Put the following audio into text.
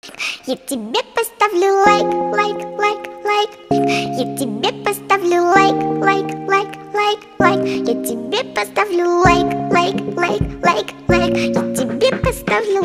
Я тебе поставлю лайк, лайк, лайк, лайк. Я тебе поставлю лайк, лайк, лайк, лайк, лайк. Я тебе поставлю лайк, лайк, лайк, лайк, лайк. Я тебе поставлю